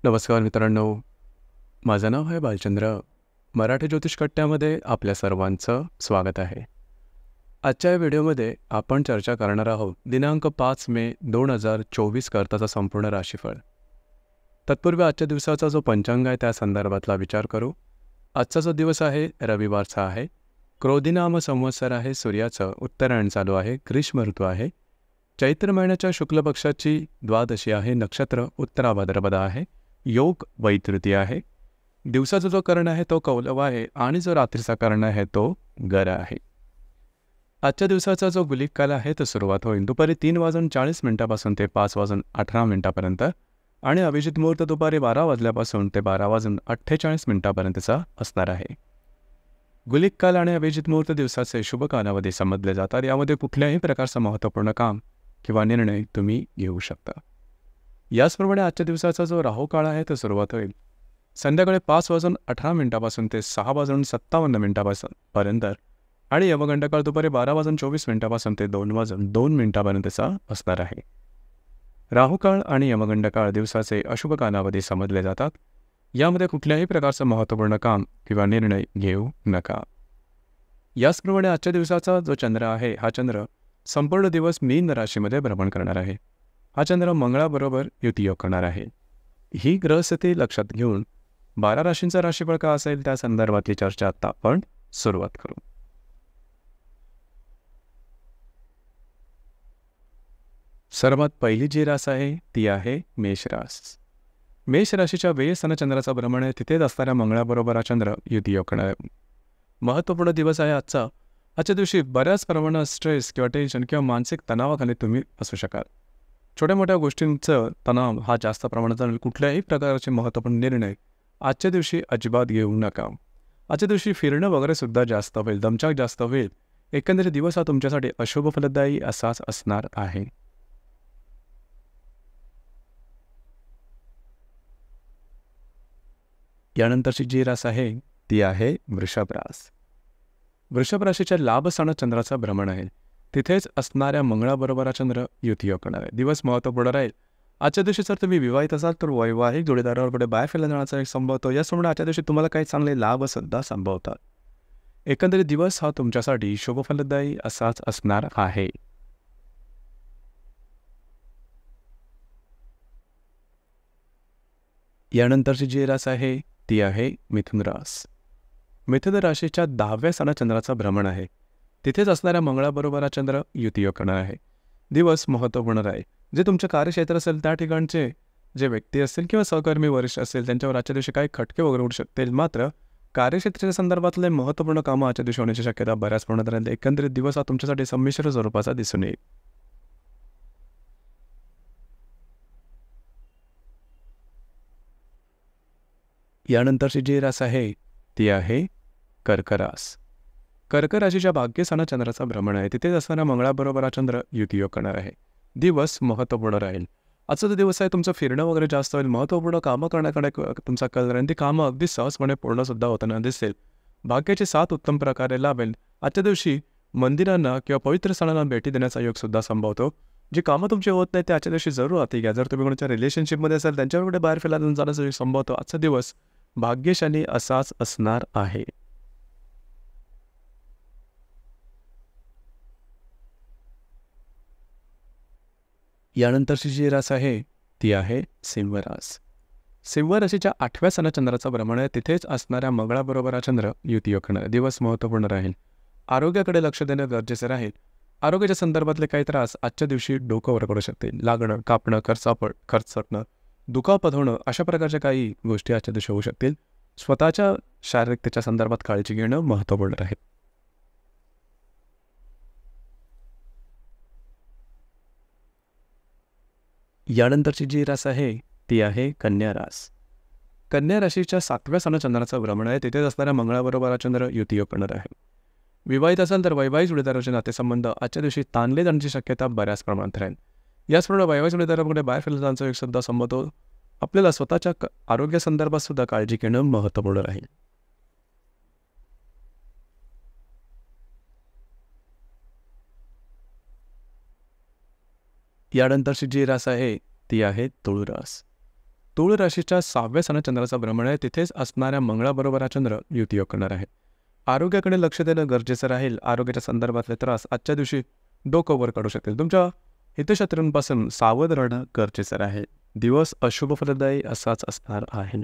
नमस्कार मित्रांनो, माझं नाव आहे बालचंद्र. मराठी ज्योतिष कट्ट्यामध्ये आपल्या सर्वांचं स्वागत आहे. आजच्या या व्हिडिओमध्ये आपण चर्चा करणार आहोत दिनांक 5 मे 2024 करताचा संपूर्ण राशीफळ. तत्पूर्वी आजच्या दिवसाचा जो पंचांग आहे त्या संदर्भातला विचार करू. आजचा जो दिवस आहे रविवारचा आहे. क्रोधिनाम संवत्सर आहे. सूर्याचं उत्तरायण चालू आहे. ग्रीष्म ऋतू आहे. चैत्र महिन्याच्या शुक्ल पक्षाची द्वादशी आहे. नक्षत्र उत्तरा भाद्रपद आहे. योग वैतृतीय आहे. दिवसाचा जो कर्ण आहे तो कौलव आहे आणि जो रात्रीचा कर्ण आहे तो गर आहे. आजच्या दिवसाचा जो गुलिक काल आहे तो सुरुवात होईल दुपारी 3:40 पासून ते 5:18 आणि अभिजित मुहूर्त दुपारी 12 वाजल्यापासून ते 12:48 पर्यंतचा असणार आहे. गुलिक काल आणि अभिजित मुहूर्त दिवसाचे शुभ कालावधी समजले जातात. यामध्ये कुठल्याही प्रकारचं महत्त्वपूर्ण काम किंवा निर्णय तुम्ही घेऊ शकता. याचप्रमाणे आजच्या दिवसाचा जो राहू काळ आहे तो सुरुवात होईल संध्याकाळी 5:18 पासून ते 6:57 पर्यंत आणि यमगंड काळ दुपारी 12:24 पासून ते 2:02 पर्यंतचा असणार आहे. राहू काळ आणि यमगंड काळ दिवसाचे अशुभ कालावधी समजले जातात. यामध्ये कुठल्याही प्रकारचं महत्त्वपूर्ण काम किंवा निर्णय घेऊ नका. याचप्रमाणे आजच्या दिवसाचा जो चंद्र आहे हा चंद्र संपूर्ण दिवस मीन राशीमध्ये भ्रमण करणार आहे. हा चंद्र मंगळाबरोबर युतियोग करणार आहे. ही ग्रहस्थिती लक्षात घेऊन 12 राशींचा राशीफळ का असेल त्या संदर्भातली चर्चा आता आपण सुरुवात करू. सर्वात पहिली जी रास आहे ती आहे मेष रास. मेष राशीच्या व्ययस्थान चंद्राचा भ्रमण आहे. तिथेच असणाऱ्या मंगळाबरोबर हा चंद्र युतियोग करणार आहे. महत्त्वपूर्ण दिवस आहे आजचा. आजच्या दिवशी बऱ्याच प्रमाणात स्ट्रेस किंवा टेन्शन किंवा मानसिक तणावाखाली तुम्ही असू शकाल. छोट्या मोठ्या गोष्टींचं तणाव हा जास्त प्रमाणात जाणवेल. कुठल्याही प्रकारचे महत्त्वपूर्ण निर्णय आजच्या दिवशी अजिबात घेऊ नका. आजच्या दिवशी फिरणं वगैरे सुद्धा जास्त होईल. दमछाक जास्त होईल. एकंदरीत दिवस हा तुमच्यासाठी अशुभ फलदायी असाच असणार आहे. यानंतरची जी रास आहे ती आहे वृषभ रास. वृषभ राशीच्या लाभस्थानात चंद्राचा भ्रमण आहे. तिथेच असणाऱ्या मंगळाबरोबर चंद्र युतियोग करणार आहे. दिवस महत्त्वपूर्ण राहील. आजच्या दिवशी जर तुम्ही विवाहित असाल तर वैवाहिक जोडीदारावर बाहेर फिरला जाण्याचा एक संभवतो. याचप्रमाणे आजच्या दिवशी तुम्हाला काही चांगले लाभसुद्धा संभवतात. एकंदरीत दिवस हा तुमच्यासाठी शुभफलदायी असाच असणार आहे. यानंतरची जी रास आहे ती आहे मिथुन रास. मिथुन राशीच्या 10व्या स्थानात चंद्राचा भ्रमण आहे. तिथेच असणाऱ्या मंगळाबरोबर चंद्र युतियोग करणार आहे. दिवस महत्त्वपूर्ण राहील. जे तुमचे कार्यक्षेत्र असेल त्या ठिकाणचे जे व्यक्ती असतील किंवा सहकर्मी वरिष्ठ असेल त्यांच्यावर आजच्या दिवशी काही खटके वगैरे उडू शकतील. मात्र कार्यक्षेत्राच्या संदर्भातले महत्त्वपूर्ण कामं आजच्या दिवशी होण्याची शक्यता बऱ्याच प्रमाणात राहील. एकंदरीत दिवस हा तुमच्यासाठी संमिश्र स्वरूपाचा दिसून येईल. यानंतरची जी रास आहे ती आहे कर्क रास. कर्क राशीच्या भाग्यस्थानात चंद्राचा भ्रमण आहे. तिथेच असणाऱ्या मंगळाबरोबर चंद्र युतियोग करणार आहे. दिवस महत्त्वपूर्ण राहील. आजचा जो दिवस आहे तुमचं फिरणं वगैरे जास्त होईल. महत्त्वपूर्ण कामं करण्याकडे तुमचा कल राहील. ती कामं अगदी सहजपणे पूर्णसुद्धा होताना दिसेल. भाग्याची साथ उत्तम प्रकारे लाभेल. आजच्या दिवशी मंदिरांना किंवा पवित्र स्थळांना भेटी देण्याचा योगसुद्धा संभवतो. जी कामं तुमची होत नाही ते आजच्या दिवशी जरूर हाती घ्या. जर तुम्ही कोणाच्या रिलेशनशिपमध्ये असाल त्यांच्यावर बाहेर फिरायला जाण्याचा संभवतो. आजचा दिवस भाग्यशाली असाच असणार आहे. यानंतरची जी रास आहे ती आहे सिंह रास. सिंह राशीच्या 8व्या स्थानात चंद्राचा भ्रमण आहे. तिथेच असणाऱ्या मंगळाबरोबर चंद्र युतियोग करणार. दिवस महत्त्वपूर्ण राहील. आरोग्याकडे लक्ष देणं गरजेचे राहील. आरोग्याच्या संदर्भातले काही त्रास आजच्या दिवशी डोकं वर करू शकतील. लागणं, कापणं, खरचटणं, दुखापत होणं अशा प्रकारच्या काही गोष्टी आजच्या दिवशी होऊ शकतील. स्वतःच्या शारीरिकतेच्या संदर्भात काळजी घेणं महत्त्वपूर्ण राहील. यानंतरची जी रास आहे ती आहे कन्या रास. कन्या राशीच्या 7व्या स्थानात चंद्राचा भ्रमण आहे. तिथेच असणाऱ्या मंगळाबरोबर चंद्र युतियोग करणार आहे. विवाहित असाल तर वैवाहिक जोडीदाराचे नातेसंबंध आजच्या दिवशी ताणले जाण्याची शक्यता बऱ्याच प्रमाणात राहील. याचप्रमाणे वैवाहिक जोडीदाराकडे बाहेर फिरला जाण्याचा एक सुद्धा संभवतो. आपल्याला स्वतःच्या आरोग्यासंदर्भात सुद्धा काळजी घेणं महत्त्वपूर्ण राहील. यानंतरची जी रास आहे ती आहे तुळ रास. तूळ राशीच्या 6व्या स्थानात चंद्राचा भ्रमण आहे. तिथेच असणाऱ्या मंगळाबरोबर हा चंद्र युतियोग करणार आहे. आरोग्याकडे लक्ष देणं गरजेचं राहील. आरोग्याच्या संदर्भातले त्रास आजच्या दिवशी डोकं वर काढू शकतील. तुमच्या हितशत्रूंपासून सावध राहणं गरजेचं राहील. दिवस अशुभ फलदायी असाच असणार आहे.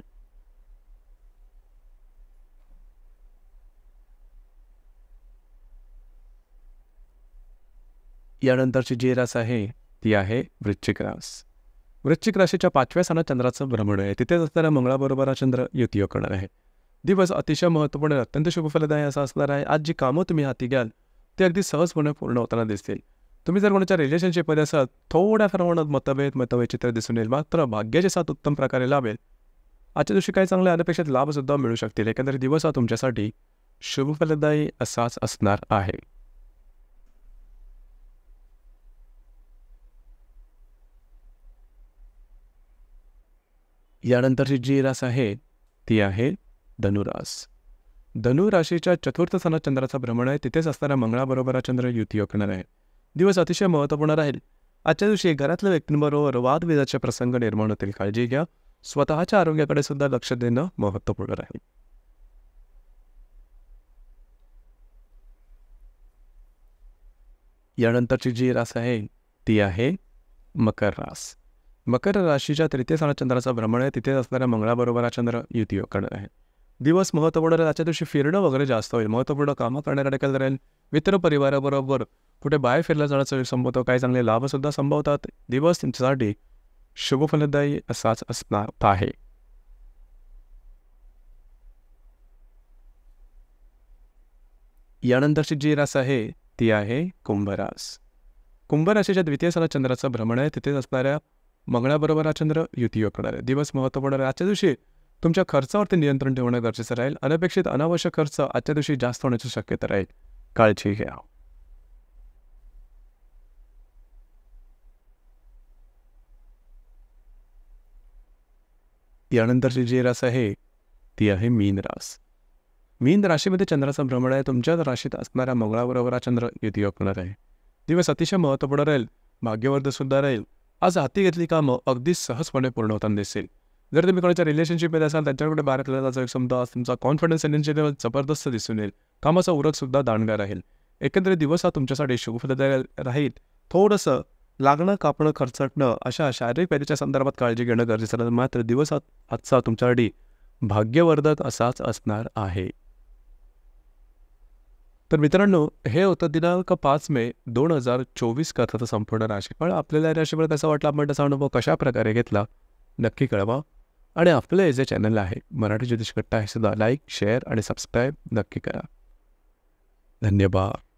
यानंतरची जी रास आहे ती आहे वृश्चिक रास. वृश्चिक राशीच्या 5व्या स्थानात चंद्राचं भ्रमण आहे. तिथेच असणाऱ्या मंगळाबरोबर हा चंद्र युतियोग करणार आहे. दिवस अतिशय महत्त्वपूर्ण अत्यंत शुभ फलदायी असा असणार आहे. आज जी कामं तुम्ही हाती घ्याल ते अगदी सहजपणे पूर्ण होताना दिसतील. तुम्ही जर कोणाच्या रिलेशनशिपमध्ये असाल थोड्या प्रमाणात मतवैचित्र दिसून येईल. मात्र भाग्याची साथ उत्तम प्रकारे लाभेल. आजच्या दिवशी काही चांगले अनपेक्षित लाभसुद्धा मिळू शकतील. एकंदरीत दिवस हा तुमच्यासाठी शुभ फलदायी असाच असणार आहे. यानंतरची जी रास आहे ती आहे धनुरास. धनुराशीच्या 4थ्या स्थानात चंद्राचा भ्रमण आहे. तिथेच असणाऱ्या मंगळाबरोबर हा चंद्र युतियोग करणार आहे. दिवस अतिशय महत्त्वपूर्ण राहील. आजच्या दिवशी घरातल्या व्यक्तींबरोबर वादविवादाचे प्रसंग निर्माण होतील. काळजी घ्या. स्वतःच्या आरोग्याकडे सुद्धा लक्ष देणं महत्त्वपूर्ण राहील. यानंतरची जी रास आहे ती आहे मकर रास. मकर राशीच्या 3ऱ्या स्थानात चंद्राचा भ्रमण आहे. तिथे असणाऱ्या मंगळाबरोबर हा चंद्र युतियोग करणार आहे. दिवस महत्त्वपूर्ण राहील. आजच्या दिवशी फिरणं वगैरे जास्त होईल. महत्त्वपूर्ण कामं करणाऱ्या देखील राहील. मित्र परिवाराबरोबर कुठे बाहेर फिरला जाण्याचं संभवतं. काही चांगले लाभसुद्धा संभवतात. दिवस तुमच्यासाठी शुभ फलदायी असाच असणार आहे. यानंतरची जी रास आहे ती आहे कुंभरास. कुंभ राशीच्या 2ऱ्या स्थानात चंद्राचं भ्रमण आहे. तिथेच असणाऱ्या मंगळाबरोबर हा चंद्र युतियोग करणार आहे. दिवस महत्त्वपूर्ण आहे. आजच्या दिवशी तुमच्या खर्चावरती नियंत्रण ठेवणं गरजेचं राहील. अनपेक्षित अनावश्यक खर्च आजच्या दिवशी जास्त होण्याची शक्यता राहील. काळजी घ्या. यानंतरची जी रास आहे ती आहे मीन रास. मीन राशीमध्ये चंद्राचा भ्रमण आहे. तुमच्या राशीत असणाऱ्या मंगळाबरोबर हा चंद्र युतियोग करणार आहे. दिवस अतिशय महत्त्वपूर्ण राहील. भाग्यवर्धक सुद्धा राहील. आज हाती घेतली कामं अगदी सहजपणे पूर्ण होताना दिसेल. जर तुम्ही कोणाच्या रिलेशनशिपमध्ये असाल त्यांच्याकडे बाहेर जायचा समजा तुमचा कॉन्फिडन्स एनर्जी लेवल जबरदस्त दिसून येईल. कामाचा उरकसुद्धा दांडगा राहील. एकंदरीत दिवस हा तुमच्यासाठी शुभ फलदायी राहील. थोडंसं लागणं कापणं खर्चटणं अशा शारीरिक व्याधीच्या संदर्भात काळजी घेणं गरजेचं राहील. मात्र दिवस आजचा तुमच्यासाठी भाग्यवर्धक असाच असणार आहे. तर मित्रांनो, हे होतं दिनांक 5 मे 2024 कथाचं संपूर्ण राशीफळ. आपल्याला या राशीफळ कसा वाटला, आपण त्याचा अनुभव कशा प्रकारे घेतला नक्की कळवा. आणि आपलं हे जे चॅनल आहे मराठी ज्योतिष कट्टा हे सुद्धा लाईक, शेअर आणि सबस्क्राईब नक्की करा. धन्यवाद.